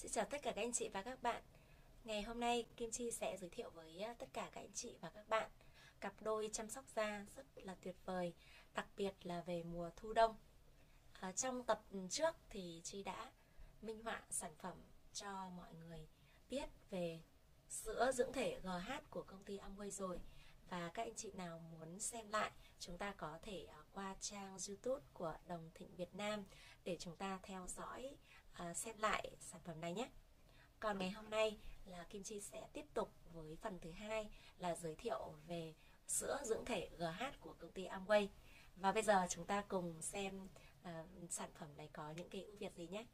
Xin chào tất cả các anh chị và các bạn. Ngày hôm nay Kim Chi sẽ giới thiệu với tất cả các anh chị và các bạn cặp đôi chăm sóc da rất là tuyệt vời, đặc biệt là về mùa thu đông. Trong tập trước thì Chi đã minh họa sản phẩm cho mọi người biết về sữa dưỡng thể GH của công ty Amway rồi. Và các anh chị nào muốn xem lại, chúng ta có thể qua trang YouTube của Đồng Thịnh Việt Nam để chúng ta theo dõi xem lại sản phẩm này nhé. Còn ngày hôm nay là Kim Chi sẽ tiếp tục với phần thứ hai là giới thiệu về sữa dưỡng thể GH của công ty Amway. Và bây giờ chúng ta cùng xem sản phẩm này có những cái ưu việt gì nhé.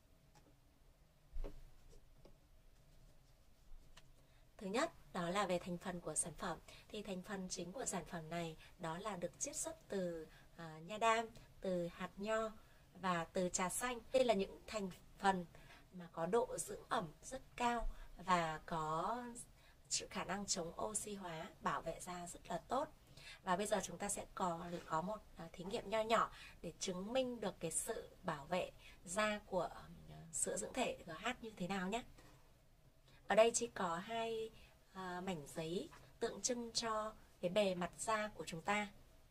Thứ nhất, đó là về thành phần của sản phẩm. Thì thành phần chính của sản phẩm này đó là được chiết xuất từ nha đam, từ hạt nho và từ trà xanh. Đây là những thành phần mà có độ dưỡng ẩm rất cao và có khả năng chống oxy hóa, bảo vệ da rất là tốt. Và bây giờ chúng ta sẽ có một thí nghiệm nho nhỏ để chứng minh được cái sự bảo vệ da của sữa dưỡng thể GH như thế nào nhé. Ở đây chỉ có hai mảnh giấy tượng trưng cho cái bề mặt da của chúng ta.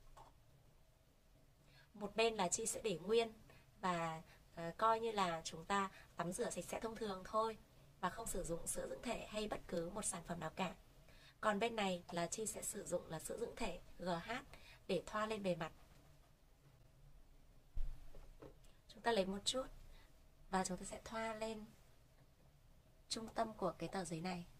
Một bên là Chi sẽ để nguyên và coi như là chúng ta tắm rửa sạch sẽ thông thường thôi và không sử dụng sữa dưỡng thể hay bất cứ một sản phẩm nào cả. Còn bên này là Chi sẽ sử dụng là sữa dưỡng thể GH để thoa lên bề mặt. Chúng ta lấy một chút và chúng ta sẽ thoa lên trung tâm của cái tờ giấy này.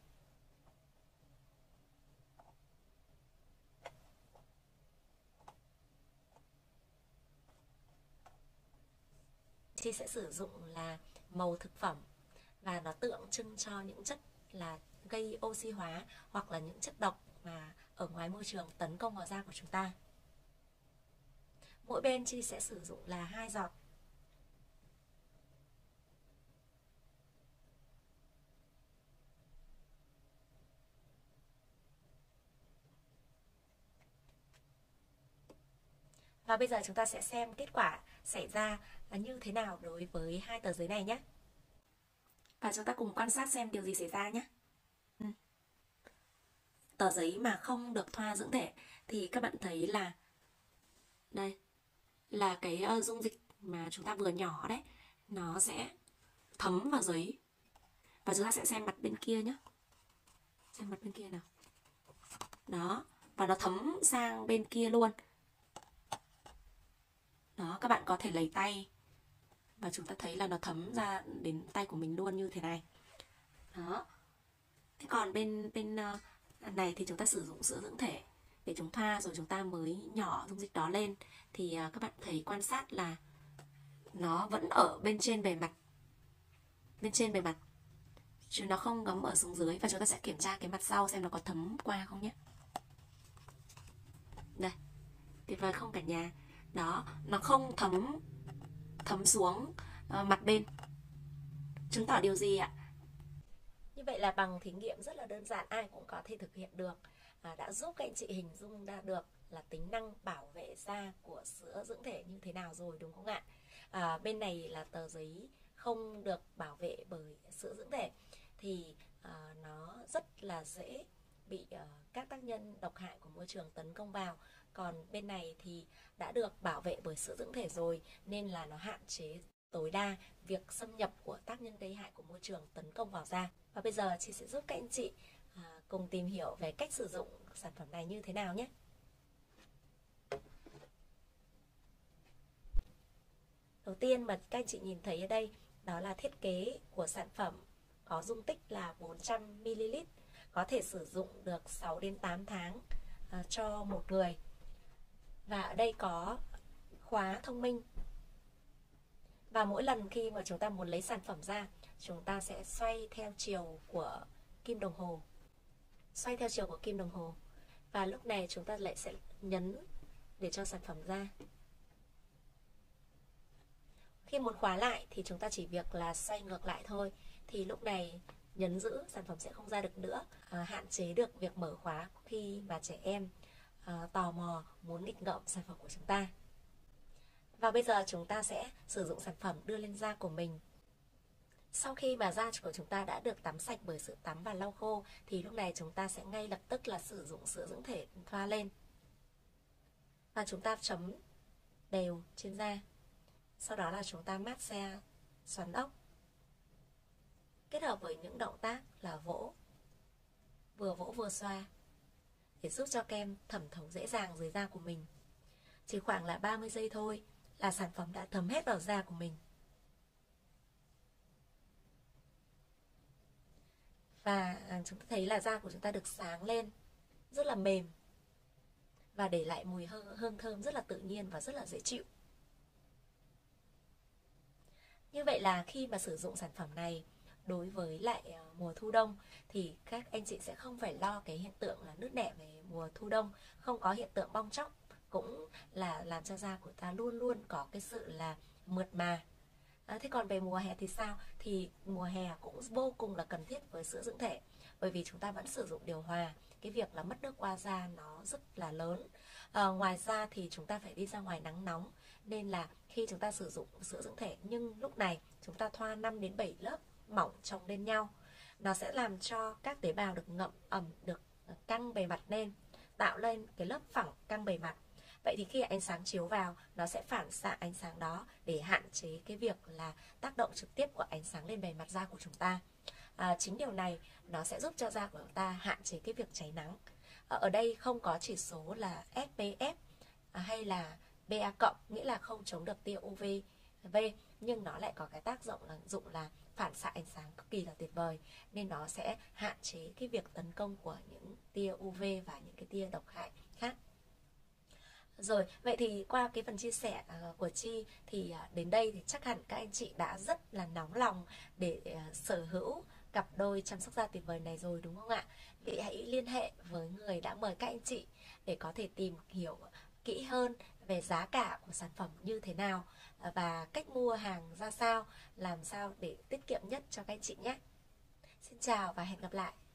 Chi sẽ sử dụng là màu thực phẩm và nó tượng trưng cho những chất là gây oxy hóa hoặc là những chất độc mà ở ngoài môi trường tấn công vào da của chúng ta. Mỗi bên Chi sẽ sử dụng là 2 giọt. Và bây giờ chúng ta sẽ xem kết quả xảy ra như thế nào đối với hai tờ giấy này nhé. Và chúng ta cùng quan sát xem điều gì xảy ra nhé. Tờ giấy mà không được thoa dưỡng thể thì các bạn thấy là đây là cái dung dịch mà chúng ta vừa nhỏ đấy, nó sẽ thấm vào giấy. Và chúng ta sẽ xem mặt bên kia nhé. Xem mặt bên kia nào. Đó, và nó thấm sang bên kia luôn. Đó, các bạn có thể lấy tay và chúng ta thấy là nó thấm ra đến tay của mình luôn như thế này. Đó. Thế còn bên này thì chúng ta sử dụng sữa dưỡng thể để chúng thoa rồi chúng ta mới nhỏ dung dịch đó lên. Thì các bạn thấy quan sát là nó vẫn ở bên trên bề mặt. Bên trên bề mặt. Chứ nó không ngấm ở xuống dưới. Và chúng ta sẽ kiểm tra cái mặt sau xem nó có thấm qua không nhé. Đây. Tuyệt vời không cả nhà? Đó, nó không thấm xuống mặt bên. Chứng tỏ điều gì ạ? Như vậy là bằng thí nghiệm rất là đơn giản, ai cũng có thể thực hiện được, đã giúp các anh chị hình dung ra được là tính năng bảo vệ da của sữa dưỡng thể như thế nào rồi, đúng không ạ? Bên này là tờ giấy không được bảo vệ bởi sữa dưỡng thể thì nó rất là dễ bị các tác nhân độc hại của môi trường tấn công vào. Còn bên này thì đã được bảo vệ bởi sữa dưỡng thể rồi nên là nó hạn chế tối đa việc xâm nhập của tác nhân gây hại của môi trường tấn công vào da. Và bây giờ chị sẽ giúp các anh chị cùng tìm hiểu về cách sử dụng sản phẩm này như thế nào nhé. Đầu tiên mà các anh chị nhìn thấy ở đây đó là thiết kế của sản phẩm có dung tích là 400ml, có thể sử dụng được 6 đến 8 tháng cho một người. Và ở đây có khóa thông minh. Và mỗi lần khi mà chúng ta muốn lấy sản phẩm ra, chúng ta sẽ xoay theo chiều của kim đồng hồ. Xoay theo chiều của kim đồng hồ. Và lúc này chúng ta lại sẽ nhấn để cho sản phẩm ra. Khi muốn khóa lại thì chúng ta chỉ việc là xoay ngược lại thôi. Thì lúc này nhấn giữ, sản phẩm sẽ không ra được nữa. Hạn chế được việc mở khóa khi mà trẻ em tò mò muốn nghịch ngợm sản phẩm của chúng ta. Và bây giờ chúng ta sẽ sử dụng sản phẩm đưa lên da của mình. Sau khi mà da của chúng ta đã được tắm sạch bởi sữa tắm và lau khô thì lúc này chúng ta sẽ ngay lập tức là sử dụng sữa dưỡng thể thoa lên. Và chúng ta chấm đều trên da. Sau đó là chúng ta massage xoắn ốc. Kết hợp với những động tác là vỗ vừa xoa để giúp cho kem thẩm thấu dễ dàng dưới da của mình. Chỉ khoảng là 30 giây thôi là sản phẩm đã thấm hết vào da của mình. Và chúng ta thấy là da của chúng ta được sáng lên, rất là mềm và để lại mùi hương thơm rất là tự nhiên và rất là dễ chịu. Như vậy là khi mà sử dụng sản phẩm này đối với lại mùa thu đông thì các anh chị sẽ không phải lo cái hiện tượng là nứt nẻ về mùa thu đông, không có hiện tượng bong tróc, cũng là làm cho da của ta luôn luôn có cái sự là mượt mà. Thế còn về mùa hè thì sao? Thì mùa hè cũng vô cùng là cần thiết với sữa dưỡng thể, bởi vì chúng ta vẫn sử dụng điều hòa, cái việc là mất nước qua da nó rất là lớn. Ngoài ra thì chúng ta phải đi ra ngoài nắng nóng, nên là khi chúng ta sử dụng sữa dưỡng thể, nhưng lúc này chúng ta thoa 5 đến 7 lớp mỏng chồng lên nhau, nó sẽ làm cho các tế bào được ngậm ẩm, được căng bề mặt lên, tạo lên cái lớp phẳng căng bề mặt. Vậy thì khi ánh sáng chiếu vào, nó sẽ phản xạ ánh sáng đó để hạn chế cái việc là tác động trực tiếp của ánh sáng lên bề mặt da của chúng ta. Chính điều này nó sẽ giúp cho da của chúng ta hạn chế cái việc cháy nắng. Ở đây không có chỉ số là SPF hay là PA+, nghĩa là không chống được tia UVB, nhưng nó lại có cái tác dụng là phản xạ ánh sáng cực kỳ là tuyệt vời, nên nó sẽ hạn chế cái việc tấn công của những tia UV và những cái tia độc hại khác. Rồi, vậy thì qua cái phần chia sẻ của Chi thì đến đây thì chắc hẳn các anh chị đã rất là nóng lòng để sở hữu cặp đôi chăm sóc da tuyệt vời này rồi, đúng không ạ? Vậy hãy liên hệ với người đã mời các anh chị để có thể tìm hiểu kỹ hơn về giá cả của sản phẩm như thế nào và cách mua hàng ra sao, làm sao để tiết kiệm nhất cho các anh chị nhé. Xin chào và hẹn gặp lại.